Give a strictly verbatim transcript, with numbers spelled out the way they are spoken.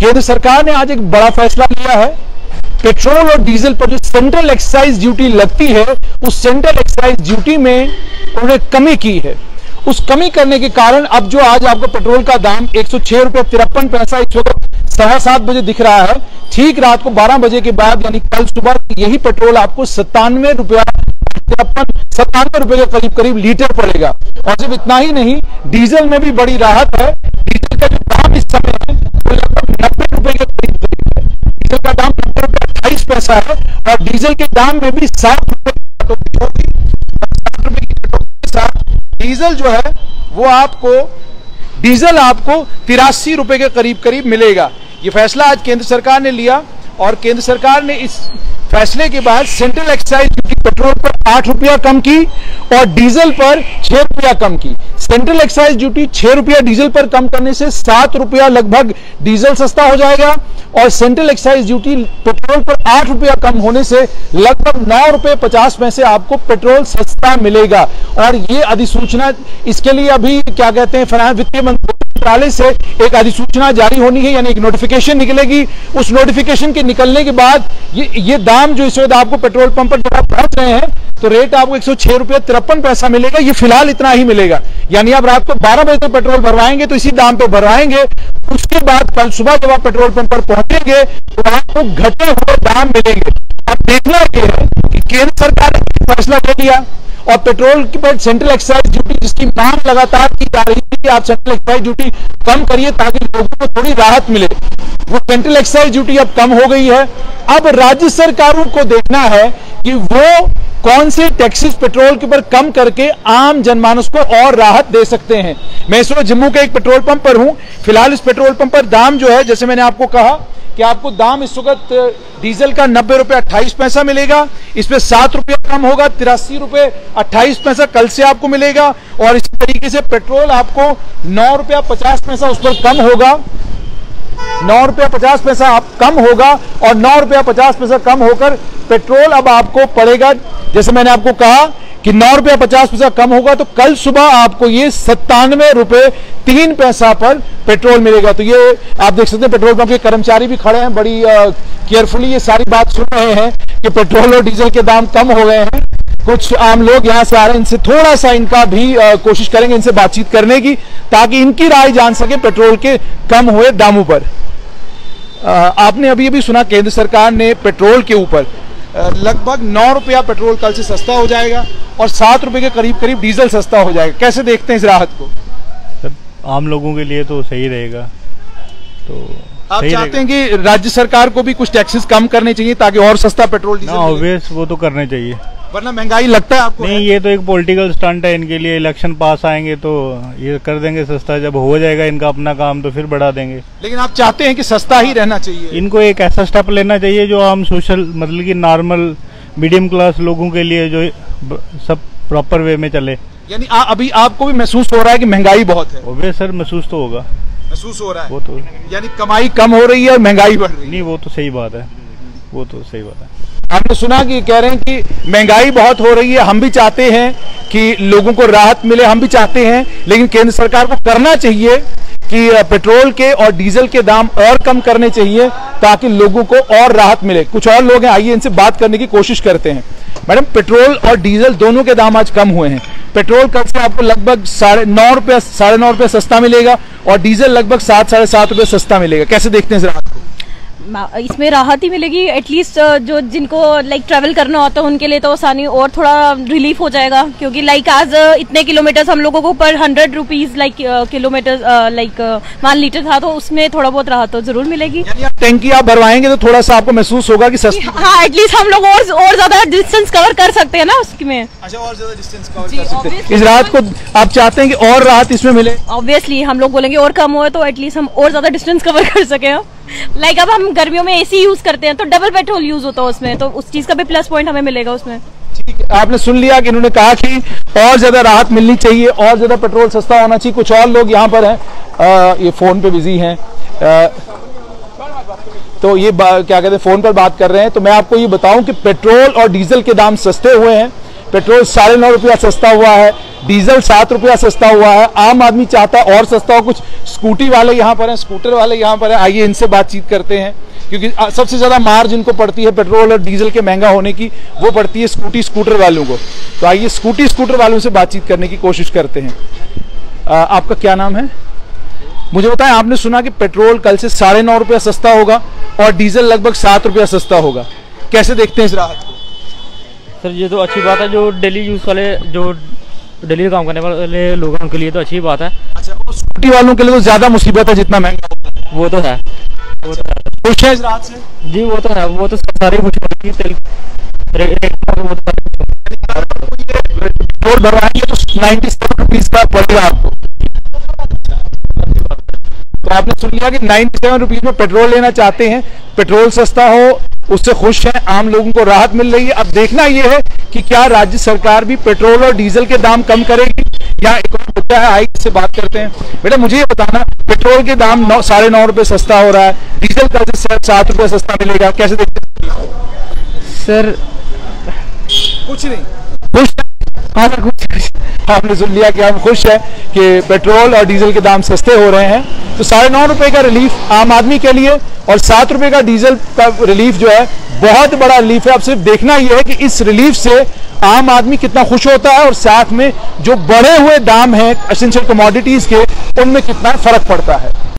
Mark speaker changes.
Speaker 1: केंद्र सरकार ने आज एक बड़ा फैसला लिया है। पेट्रोल और डीजल पर जो सेंट्रल एक्साइज ड्यूटी लगती है, उस सेंट्रल एक्साइज ड्यूटी में उन्होंने कमी की है। उस कमी करने के कारण अब जो आज आपको पेट्रोल का दाम एक सौ छह रुपये तिरपन पैसा इस वक्त साढ़े सात बजे दिख रहा है, ठीक रात को बारह बजे के बाद यानी कल सुबह यही पेट्रोल आपको सत्तानवे रुपया तिरपन सत्तानवे रुपए के करीब करीब लीटर पड़ेगा। और सिर्फ इतना ही नहीं, डीजल में भी बड़ी राहत है। डीजल का जो दाम इस समय है वो लगभग नब्बे रुपए के करीब करीब है। डीजल का दाम नब्बे रुपये अट्ठाईस पैसा है और डीजल के दाम में भी सात रुपए सात रुपए की कटौती के साथ डीजल जो है वो आपको डीजल आपको तिरासी रुपए के करीब करीब मिलेगा। ये फैसला आज केंद्र सरकार ने लिया और केंद्र सरकार ने इस फैसले के बाद सेंट्रल एक्साइज ड्यूटी पेट्रोल पर आठ रुपया कम की और डीजल पर छह रुपया कम की। सेंट्रल एक्साइज ड्यूटी छह रुपया डीजल पर कम करने से सात रुपया लगभग डीजल सस्ता हो जाएगा और सेंट्रल एक्साइज ड्यूटी पेट्रोल पर आठ रुपया कम होने से लगभग नौ रुपये पचास पैसे आपको पेट्रोल सस्ता मिलेगा। और ये अधिसूचना, इसके लिए अभी क्या कहते हैं फाइनेंस वित्तीय मंत्रालय से एक अधिसूचना जारी होनी है, यानी एक नोटिफिकेशन निकलेगी। उस नोटिफिकेशन के निकलने के बाद ये ये दाम जो इस वक्त आपको पेट्रोल पंप पर जब आप पहुंच रहे हैं तो रेट आपको एक सौ छह रुपये तिरपन पैसा मिलेगा। ये फिलहाल इतना ही मिलेगा, यानी आप रात को बारह बजे तक पेट्रोल भरवाएंगे तो इसी दाम पे भरवाएंगे। उसके बाद कल सुबह जब आप पेट्रोल पंप पर पहुंचेंगे तो आपको घटे हुए दाम मिलेंगे। अब देखना यह है कि केंद्र सरकार ने फैसला ले लिया और पेट्रोल के पर सेंट्रल एक्साइज ड्यूटी जिसकी मांग लगातार की जा रही थी कि आप सेंट्रल एक्साइज ड्यूटी कम करिए ताकि लोगों को थोड़ी राहत मिले, वो सेंट्रल एक्साइज ड्यूटी अब कम हो गई है। अब राज्य सरकारों को देखना है कि वो कौन से टैक्सेस पेट्रोल के ऊपर कम करके आम जनमानस को और राहत दे सकते हैं। मैं इस वक्त जम्मू के एक पेट्रोल पंप पर हूं। फिलहाल इस पेट्रोल पंप पर दाम जो है, जैसे मैंने आपको कहा कि आपको दाम इस वक्त डीजल का नब्बे रुपये अट्ठाईस पैसा मिलेगा, इस पे सात रुपया कम होगा, तिरासी रुपये अट्ठाईस पैसा कल से आपको मिलेगा। और इसी तरीके से पेट्रोल आपको नौ रुपया पचास पैसा उस पर कम होगा, नौ रुपया पचास पैसा आप कम होगा और नौ रुपया पचास पैसा कम होकर पेट्रोल अब आपको पड़ेगा, जैसे मैंने आपको कहा कि नौ रुपया पचास पैसा कम होगा तो कल सुबह आपको ये सत्तानवे रुपये तीन पैसा पर पेट्रोल मिलेगा। तो ये आप देख सकते हैं पेट्रोल पंप के कर्मचारी भी खड़े हैं, बड़ी केयरफुली ये सारी बात सुन रहे हैं कि पेट्रोल और डीजल के दाम कम हो गए हैं। कुछ आम लोग यहाँ से आ रहे हैं, इनसे थोड़ा सा इनका भी आ, कोशिश करेंगे इनसे बातचीत करने की ताकि इनकी राय जान सके पेट्रोल के कम हुए दामों पर। आ, आपने अभी अभी सुना केंद्र सरकार ने पेट्रोल के ऊपर लगभग नौ रुपया पेट्रोल कल से सस्ता हो जाएगा और सात रुपए के करीब करीब डीजल सस्ता हो जाएगा। कैसे देखते हैं इस राहत को?
Speaker 2: सर आम लोगों के लिए तो सही रहेगा। तो
Speaker 1: आप चाहते हैं कि राज्य सरकार को भी कुछ टैक्सेस कम करने चाहिए ताकि और सस्ता पेट्रोल डीजल?
Speaker 2: ऑब्वियस वो तो करने चाहिए,
Speaker 1: वरना महंगाई लगता है आपको?
Speaker 2: नहीं, ये तो एक पॉलिटिकल स्टंट है इनके लिए। इलेक्शन पास आएंगे तो ये कर देंगे सस्ता, जब हो जाएगा इनका अपना काम तो फिर बढ़ा देंगे।
Speaker 1: लेकिन आप चाहते हैं कि सस्ता ही रहना चाहिए?
Speaker 2: इनको एक ऐसा स्टेप लेना चाहिए जो आम सोशल मतलब कि नॉर्मल मीडियम क्लास लोगों के लिए जो सब प्रॉपर वे में चले।
Speaker 1: यानी आ, अभी आपको भी महसूस हो रहा है कि महंगाई बहुत है?
Speaker 2: ऑब्वियस सर, महसूस तो होगा,
Speaker 1: महसूस हो रहा है
Speaker 2: वो तो।
Speaker 1: यानी कमाई कम हो रही है और महंगाई बढ़ रही है?
Speaker 2: नहीं, वो तो सही बात है, वो तो सही बात है।
Speaker 1: आपने सुना कि कह रहे हैं कि महंगाई बहुत हो रही है, हम भी चाहते हैं कि लोगों को राहत मिले, हम भी चाहते हैं, लेकिन केंद्र सरकार को करना चाहिए कि पेट्रोल के और डीजल के दाम और कम करने चाहिए ताकि लोगों को और राहत मिले। कुछ और लोग हैं, आइए इनसे बात करने की कोशिश करते हैं। मैडम, पेट्रोल और डीजल दोनों के दाम आज कम हुए हैं। पेट्रोल कल से आपको लगभग साढ़े नौ रुपये साढ़े नौ रुपये सस्ता मिलेगा और डीजल लगभग सात साढ़े सात रुपये सस्ता मिलेगा। कैसे देखते हैं इस राहत को?
Speaker 3: इसमें राहत ही मिलेगी एटलीस्ट, जो जिनको लाइक ट्रैवल करना होता है उनके लिए तो आसानी और थोड़ा रिलीफ हो जाएगा, क्योंकि लाइक आज इतने किलोमीटर्स हम लोगों को पर hundred rupees like kilometre like मान लीटर था, तो उसमें थोड़ा बहुत राहत तो जरूर मिलेगी।
Speaker 1: यानी आप टैंकी आप भरवाएंगे तो थोड़ा सा आपको महसूस होगा कि सस्ती?
Speaker 3: हाँ, एटलीस्ट हम लोग और और ज्यादा डिस्टेंस कवर कर सकते हैं ना उसमें।
Speaker 1: अच्छा, और ज्यादा डिस्टेंस कवर कर सकते हैं। इस राहत को आप चाहते हैं कि और राहत इसमें मिले?
Speaker 3: ऑब्वियसली हम लोग बोलेंगे और कम हो तो एटलीस्ट हम और ज्यादा डिस्टेंस कवर कर सके। लाइक अब हम गर्मियों में एसी यूज करते हैं तो डबल पेट्रोल यूज होता है उसमें, तो उस चीज का भी प्लस पॉइंट हमें मिलेगा उसमें।
Speaker 1: ठीक है, आपने सुन लिया कि इन्होंने कहा कि और ज्यादा राहत मिलनी चाहिए, और ज्यादा पेट्रोल सस्ता होना चाहिए। कुछ और लोग यहाँ पर हैं, आ, ये फोन पे बिजी हैं, आ, तो ये क्या कहते हैं फोन पर बात कर रहे हैं। तो मैं आपको ये बताऊं कि पेट्रोल और डीजल के दाम सस्ते हुए हैं। पेट्रोल साढ़े नौ रुपया सस्ता हुआ है, डीजल सात रुपया सस्ता हुआ है, आम आदमी चाहता है और सस्ता हो। कुछ स्कूटी वाले यहाँ पर हैं, स्कूटर वाले यहाँ पर हैं, आइए इनसे बातचीत करते हैं, क्योंकि सबसे ज्यादा मार जिनको पड़ती है पेट्रोल और डीजल के महंगा होने की, वो पड़ती है स्कूटी स्कूटर वालों को। तो आइए स्कूटी स्कूटर वालों से बातचीत करने की कोशिश करते हैं। आ, आपका क्या नाम है? मुझे बताएं, आपने सुना कि पेट्रोल कल से साढ़े नौ रुपया सस्ता होगा और डीजल लगभग सात रुपया सस्ता होगा, कैसे देखते हैं इस राहत को?
Speaker 4: सर ये तो अच्छी बात है, जो डेली यूज वाले, जो डेली काम करने वाले लोग हैं उनके लिए तो अच्छी बात है।
Speaker 1: अच्छा, और स्कूटी वालों के लिए तो ज्यादा मुसीबत है जितना महंगा होता है।
Speaker 4: वो तो है, वो तो है।
Speaker 1: खुश है इस राहत से?
Speaker 4: जी वो तो है, वो तो सारे कुछ तेल
Speaker 1: पेट्रोल भरवाएंगे तो नाइन्टी सेवन रुपीज का पड़ेगा आपको। तो आपने सुन लिया कि नाइन्टी सेवन रुपीज में पेट्रोल लेना चाहते हैं, पेट्रोल सस्ता हो उससे खुश हैं, आम लोगों को राहत मिल रही है। अब देखना यह है कि क्या राज्य सरकार भी पेट्रोल और डीजल के दाम कम करेगी या एक और मुद्दा है, आइए इससे बात करते हैं। बेटा मुझे ये बताना, पेट्रोल के दाम नौ साढ़े नौ रुपए सस्ता हो रहा है, डीजल का सात रुपए सस्ता मिलेगा, कैसे देखते हैं?
Speaker 4: सर
Speaker 1: कुछ नहीं, खुश हाँ सर कुछ कुछ आपने सुन लिया कि हम खुश हैं कि पेट्रोल और डीजल के दाम सस्ते हो रहे हैं। तो साढ़े नौ रुपए का रिलीफ आम आदमी के लिए और सात रुपए का डीजल का रिलीफ जो है बहुत बड़ा रिलीफ है। अब सिर्फ देखना यह है कि इस रिलीफ से आम आदमी कितना खुश होता है और साथ में जो बढ़े हुए दाम हैं एसेंशियल कमोडिटीज के, उनमें कितना फर्क पड़ता है।